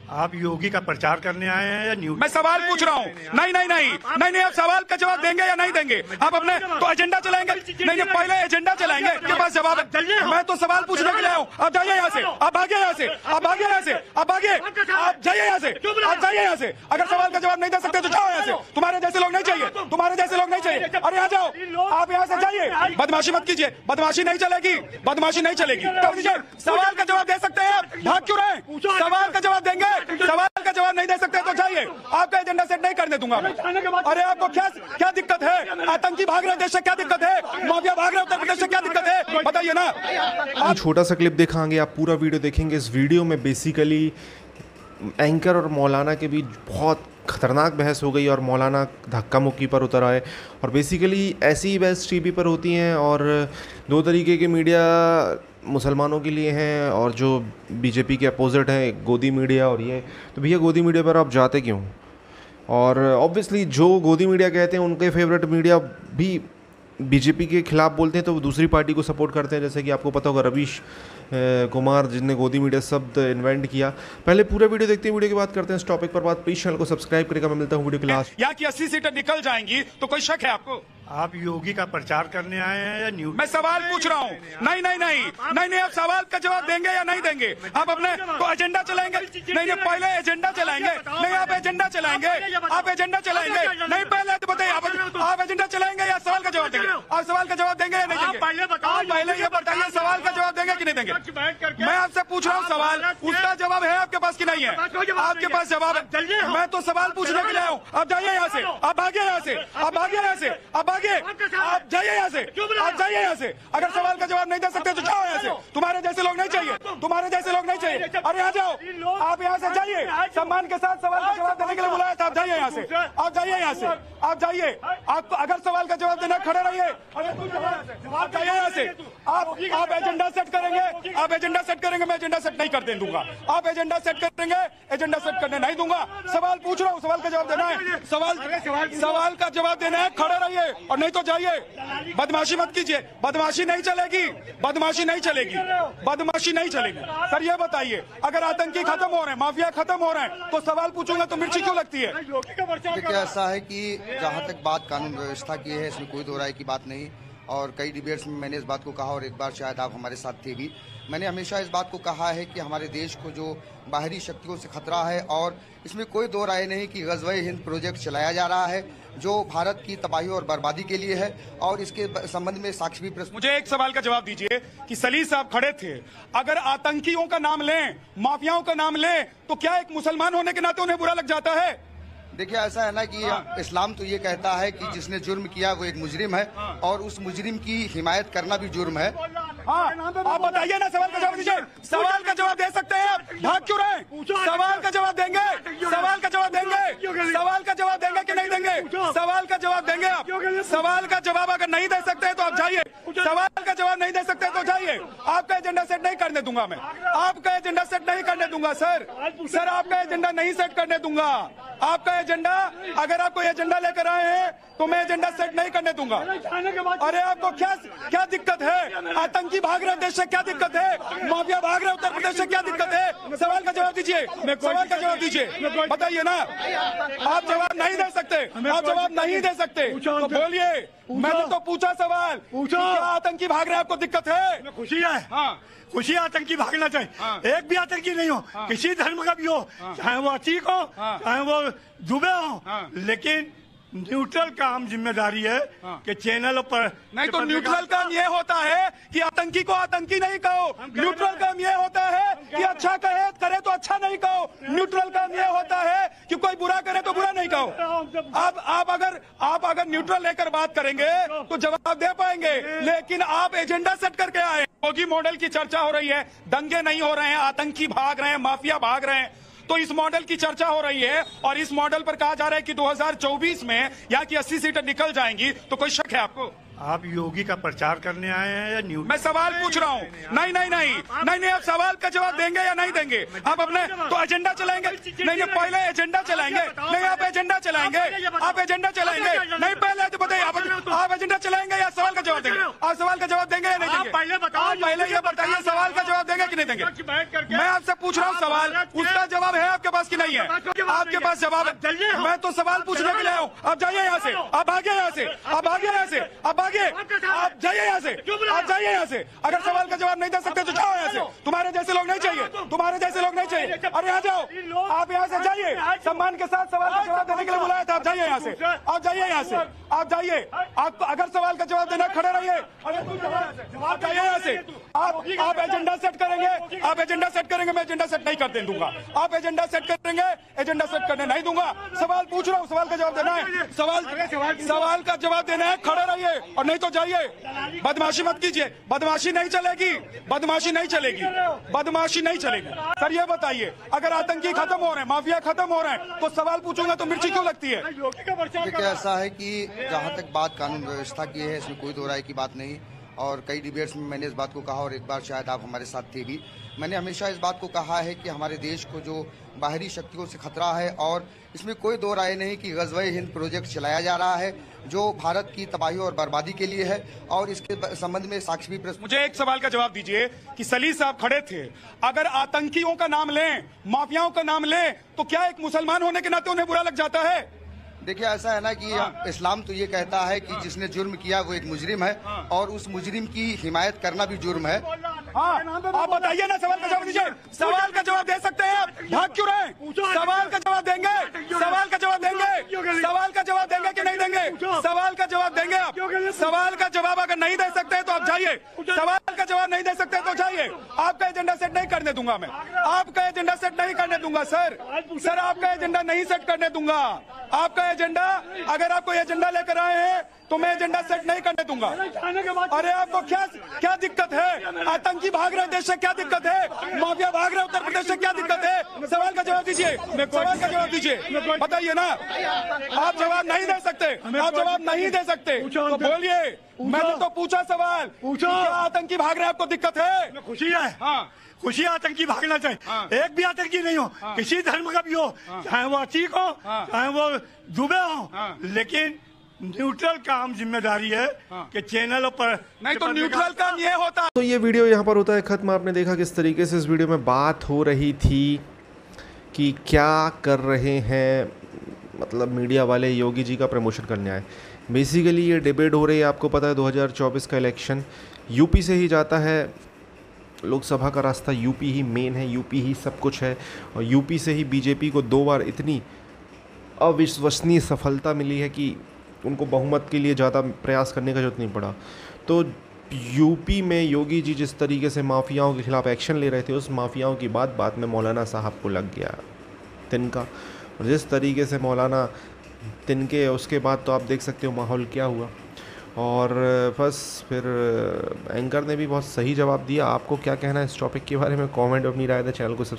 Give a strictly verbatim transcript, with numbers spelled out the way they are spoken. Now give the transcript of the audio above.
आप योगी का प्रचार करने आए हैं या न्यूज? मैं सवाल पूछ रहा हूँ। नहीं नहीं नहीं नहीं नहीं आप सवाल का जवाब देंगे या नहीं देंगे? आप अपने तो एजेंडा चलाएंगे? नहीं नहीं पहले एजेंडा चलाएंगे, आपके पास जवाब है। मैं तो सवाल पूछने के लिए आया हूँ। आप जाइए यहाँ से, आप भागिए यहाँ से, आप भागिए यहाँ से, आप भागिए, आप जाइए यहाँ से, आप जाइए यहाँ से। अगर सवाल का जवाब नहीं दे सकते तो जाओ यहाँ से। तुम्हारे जैसे लोग नहीं चाहिए, तुम्हारे जैसे लोग नहीं चाहिए। अरे यहाँ जाओ, आप यहाँ से जाइए। बदमाशी मत कीजिए, बदमाशी नहीं चलेगी, बदमाशी नहीं चलेगी। सवाल का जवाब दे सकते हैं आप, भाग क्यों रहे? सवाल का जवाब देंगे, सवाल का जवाब नहीं दे सकते तो जाइए। आपका एजेंडा सेट नहीं करने दूंगा मैं। अरे आपको क्या क्या दिक्कत है? आतंकी भाग रहे देश से क्या दिक्कत है? माफिया भाग रहे उत्तर प्रदेश से क्या दिक्कत है? बताइए ना। छोटा सा क्लिप दिखाएंगे, आप पूरा वीडियो देखेंगे। इस वीडियो में बेसिकली एंकर और मौलाना के बीच बहुत खतरनाक बहस हो गई और मौलाना धक्का मुक्की पर उतर आए। और बेसिकली ऐसी ही बहस टीवी पर होती हैं और दो तरीके के मीडिया मुसलमानों के लिए हैं और जो बीजेपी के अपोजिट हैं, गोदी मीडिया और ये। तो भैया गोदी मीडिया पर आप जाते क्यों? और ऑब्वियसली जो गोदी मीडिया कहते हैं उनके फेवरेट मीडिया भी बीजेपी के खिलाफ बोलते हैं तो वो दूसरी पार्टी को सपोर्ट करते हैं। जैसे कि आपको पता होगा रवीश कुमार जिसने गोदी मीडिया शब्द इन्वेंट किया। पहले पूरा वीडियो देखते हैं, वीडियो की बात करते हैं। इस टॉपिक पर बात, प्लीज चैनल को सब्सक्राइब करेगा। मैं मिलता हूँ वीडियो के लास्ट। यहाँ की अस्सी सीटें निकल जाएंगी तो कोई शक है आपको? आप योगी का प्रचार करने आए हैं या न्यूज? मैं सवाल पूछ रहा हूँ। नहीं नहीं नहीं नहीं नहीं आप सवाल का जवाब देंगे या नहीं देंगे? आप अपने तो एजेंडा चलाएंगे? नहीं नहीं पहले एजेंडा चलाएंगे। नहीं आप एजेंडा चलाएंगे, आप एजेंडा चलाएंगे। नहीं पहले तो बताइए, आप एजेंडा चलाएंगे या सवाल का जवाब देंगे? आप सवाल का जवाब देंगे या नहीं देंगे? पहले बताओ, पहले ये बताइए सवाल का जवाब देंगे कि नहीं देंगे? मैं आपसे पूछ रहा हूँ सवाल, उसका जवाब है आपके पास कि नहीं है? आपके पास जवाब है। मैं तो सवाल पूछने के लिए आया हूँ। आप जाइए यहाँ से, आप भागिए यहाँ से, आप भागिए यहाँ से, आप भागिए, आप जाइए यहाँ से, आप जाइए यहाँ से। अगर सवाल का जवाब नहीं दे सकते तो जाओ यहाँ से। तुम्हारे जैसे लोग नहीं चाहिए, तुम्हारे जैसे लोग नहीं चाहिए। अरे यहाँ जाओ, आप यहाँ से जाइए। सम्मान के साथ सवाल का जवाब देने के लिए बुलाया था। आप जाइए यहाँ से, आप जाइए यहाँ से, आप जाइए। आप अगर सवाल का जवाब देना खड़े रहिए। आप जाइए यहाँ से। आप आप एजेंडा सेट करेंगे, आप एजेंडा सेट करेंगे। मैं एजेंडा सेट नहीं करने दूंगा। आप एजेंडा सेट करेंगे, एजेंडा सेट करने नहीं दूंगा। सवाल पूछ रहा हूँ, सवाल का जवाब देना है। सवाल सवाल का जवाब देना है, खड़े रहिए और नहीं तो जाइए। बदमाशी मत कीजिए, बदमाशी नहीं चलेगी, बदमाशी नहीं चलेगी, बदमाशी नहीं चलेगी। सर ये बताइए, अगर आतंकी खत्म हो रहे हैं, माफिया खत्म हो रहे हैं तो सवाल पूछूंगा तो मिर्ची क्यों लगती है? देखिए ऐसा है कि जहाँ तक बात कानून व्यवस्था की है इसमें कोई दो राय की बात नहीं। और कई डिबेट्स में मैंने इस बात को कहा और एक बार शायद आप हमारे साथ थे भी। मैंने हमेशा इस बात को कहा है कि हमारे देश को जो बाहरी शक्तियों से खतरा है और इसमें कोई दो राय नहीं कि ग़ज़वा-ए हिंद प्रोजेक्ट चलाया जा रहा है जो भारत की तबाही और बर्बादी के लिए है। और इसके संबंध में साक्ष्य भी प्रस्तुत। मुझे एक सवाल का जवाब दीजिए कि सली साहब खड़े थे, अगर आतंकियों का नाम लें, माफियाओं का नाम लें तो क्या एक मुसलमान होने के नाते उन्हें बुरा लग जाता है? देखिए ऐसा है ना कि हाँ। इस्लाम तो ये कहता है कि जिसने जुर्म किया वो एक मुजरिम है हाँ। और उस मुजरिम की हिमायत करना भी जुर्म है। हाँ, आप बताइए ना, सवाल का जवाब दीजिए। सवाल का जवाब दे सकते हैं आप, भाग क्यों रहे? सवाल का जवाब देंगे, सवाल का जवाब देंगे, सवाल का जवाब देंगे कि नहीं देंगे? सवाल का जवाब देंगे आप। सवाल का जवाब अगर नहीं दे सकते तो आप जाइए। सवाल का जवाब नहीं दे सकते तो जाइए। आपका एजेंडा सेट नहीं करने दूंगा मैं, आपका एजेंडा सेट नहीं करने दूंगा सर। सर आपका एजेंडा नहीं सेट करने दूंगा। आपका एजेंडा, अगर आप कोई एजेंडा लेकर आए हैं तो मैं एजेंडा सेट नहीं करने दूंगा। अरे आपको क्या क्या दिक्कत है? आतंकी भाग रहे देश से क्या दिक्कत है? माफिया भाग रहे उत्तर प्रदेश से क्या दिक्कत है? सवाल का जवाब दीजिए, सवाल का जवाब दीजिए, बताइए ना। आप जवाब नहीं दे सकते, आप जवाब नहीं दे सकते तो बोलिए। मैंने तो पूछा सवाल, क्या आतंकी भाग रहे आपको दिक्कत है? खुशी है, हाँ खुशी आतंकी भागना चाहिए। हाँ। एक भी आतंकी नहीं हो, हाँ। किसी धर्म का भी हो, हाँ। चाहे वो अतीक हो, हाँ। चाहे वो जुबे हो, हाँ। लेकिन न्यूट्रल का हम जिम्मेदारी है हाँ। कि चैनल पर नहीं तो न्यूट्रल काम ये होता है कि आतंकी को आतंकी नहीं कहो। न्यूट्रल काम ये होता है कि अच्छा कहे करे तो अच्छा नहीं कहो। न्यूट्रल काम ये होता है कि कोई बुरा करे तो बुरा नहीं कहो। अब आप अगर आप अगर न्यूट्रल लेकर बात करेंगे तो जवाब दे पाएंगे, लेकिन आप एजेंडा सेट करके आए। योगी मॉडल की चर्चा हो रही है, दंगे नहीं हो रहे हैं, आतंकी भाग रहे हैं, माफिया भाग रहे हैं, तो इस मॉडल की चर्चा हो रही है और इस मॉडल पर कहा जा रहा है कि दो हज़ार चौबीस में यहाँ की अस्सी सीटें निकल जाएंगी, तो कोई शक है आपको? आप योगी का प्रचार करने आए हैं या न्यूज? मैं सवाल पूछ रहा हूँ। नहीं नहीं नहीं नहीं नहीं आप सवाल का जवाब देंगे या नहीं देंगे? आप अपने तो एजेंडा चलाएंगे? नहीं नहीं पहले एजेंडा चलाएंगे। नहीं आप एजेंडा चलाएंगे, आप एजेंडा चलाएंगे। नहीं पहले तो बताइए, आप एजेंडा चलाएंगे या सवाल का जवाब देंगे? आप सवाल का जवाब देंगे या नहीं देंगे? पहले बताओ, पहले ये बताइए सवाल का जवाब देंगे कि नहीं देंगे? मैं आपसे पूछ रहा हूँ सवाल, उसका जवाब है आपके पास की नहीं है, आपके पास जवाब है। मैं तो सवाल पूछने के लिए आया हूँ, आप जाइए यहाँ से, आप भागिए यहाँ से, आप भागिए यहाँ से, आप भागिए, आप जाइए यहाँ से, आप जाइए यहाँ से। अगर सवाल का जवाब नहीं दे सकते तो जाओ यहाँ से, तुम्हारे जैसे लोग नहीं चाहिए, तुम्हारे जैसे लोग नहीं चाहिए। अरे यहाँ जाओ, आप यहाँ से जाइए, सम्मान के साथ सवाल का जवाब देने के लिए बुलाया था, आप जाइए यहाँ से, आप जाइए यहाँ से, आप जाइए। आप अगर सवाल का जवाब देना खड़े रहिए, आप जाइए यहाँ से। आप आप एजेंडा सेट करेंगे, आप एजेंडा सेट करेंगे, मैं एजेंडा सेट नहीं करने दूंगा। आप एजेंडा सेट करेंगे, एजेंडा सेट करने नहीं दूंगा। सवाल पूछ रहा हूँ, सवाल का जवाब देना है, सवाल सवाल का जवाब देना है, खड़े रहिए और नहीं तो जाइए। बदमाशी मत कीजिए, बदमाशी नहीं चलेगी, बदमाशी नहीं चलेगी, बदमाशी नहीं चलेगी। सर ये बताइए, अगर आतंकी खत्म हो रहे हैं, माफिया खत्म हो रहे हैं, तो सवाल पूछूंगा तो मिर्ची क्यों लगती है? देखिए ऐसा है कि जहाँ तक बात कानून व्यवस्था की है, इसमें कोई दो राय की बात नहीं। और कई डिबेट्स में मैंने इस बात को कहा, और एक बार शायद आप हमारे साथ थे भी, मैंने हमेशा इस बात को कहा है कि हमारे देश को जो बाहरी शक्तियों से खतरा है, और इसमें कोई दो राय नहीं कि ग़ज़वा-ए हिंद प्रोजेक्ट चलाया जा रहा है जो भारत की तबाही और बर्बादी के लिए है। और इसके संबंध में साक्ष्य भी प्रस्तुत। मुझे एक सवाल का जवाब दीजिए कि सली साहब खड़े थे, अगर आतंकियों का नाम लें, माफियाओं का नाम लें, तो क्या एक मुसलमान होने के नाते उन्हें बुरा लग जाता है? देखिए ऐसा है ना कि हाँ। इस्लाम तो ये कहता है कि जिसने जुर्म किया वो एक मुजरिम है, हाँ। और उस मुजरिम की हिमायत करना भी जुर्म है। हाँ, आप बताइए ना, सवाल का जवाब दीजिए। सवाल का जवाब दे सकते हैं आप, भाग क्यों रहे? सवाल का जवाब देंगे, सवाल का जवाब देंगे, सवाल का जवाब देंगे कि नहीं देंगे? सवाल का जवाब देंगे आप। सवाल का जवाब अगर नहीं दे सकते तो आप जाइए, सवाल का जवाब नहीं दे सकते तो जाइए। आपका एजेंडा सेट नहीं करने दूंगा मैं, आपका एजेंडा सेट नहीं करने दूंगा सर, सर आपका एजेंडा नहीं सेट करने दूंगा। आपका एजेंडा, अगर आप कोई एजेंडा लेकर आए हैं तो मैं एजेंडा सेट नहीं करने दूंगा। अरे आपको क्या क्या दिक्कत है? आतंकी भाग रहे देश से, क्या दिक्कत है? माफिया भाग रहे उत्तर प्रदेश से, क्या दिक्कत है? सवाल का जवाब दीजिए, सवाल का जवाब दीजिए, बताइए ना। आप जवाब नहीं दे सकते, आप जवाब नहीं दे सकते तो बोलिए। मैंने तो पूछा सवाल, क्या आतंकी भाग रहे, आपको दिक्कत है? खुशी है, हाँ खुशी आतंकी भागना चाहिए। हाँ। एक भी आतंकी नहीं हो, हाँ। किसी धर्म का भी हो, हाँ। चाहे वो अतीक हो, हाँ। चाहे वो दुबे हो, हाँ। लेकिन न्यूट्रल काम जिम्मेदारी है, हाँ। कि चैनलों पर नहीं तो न्यूट्रल काम ये होता। तो ये वीडियो यहाँ पर होता है खत्म। आपने देखा किस तरीके से इस वीडियो में बात हो रही थी कि क्या कर रहे हैं, मतलब मीडिया वाले योगी जी का प्रमोशन करने आए। बेसिकली ये डिबेट हो रही है, आपको पता है दो हज़ार चौबीस का इलेक्शन यूपी से ही जाता है, लोकसभा का रास्ता यूपी ही मेन है, यूपी ही सब कुछ है, और यूपी से ही बीजेपी को दो बार इतनी अविश्वसनीय सफलता मिली है कि उनको बहुमत के लिए ज़्यादा प्रयास करने का जरूरत नहीं पड़ा। तो यूपी में योगी जी जिस तरीके से माफियाओं के खिलाफ एक्शन ले रहे थे, उस माफियाओं की बात बात में मौलाना साहब को लग गया तिनका, और जिस तरीके से मौलाना तिनके, उसके बाद तो आप देख सकते हो माहौल क्या हुआ। और बस फिर एंकर ने भी बहुत सही जवाब दिया। आपको क्या कहना है इस टॉपिक के बारे में? कमेंट अपनी राय दें, चैनल को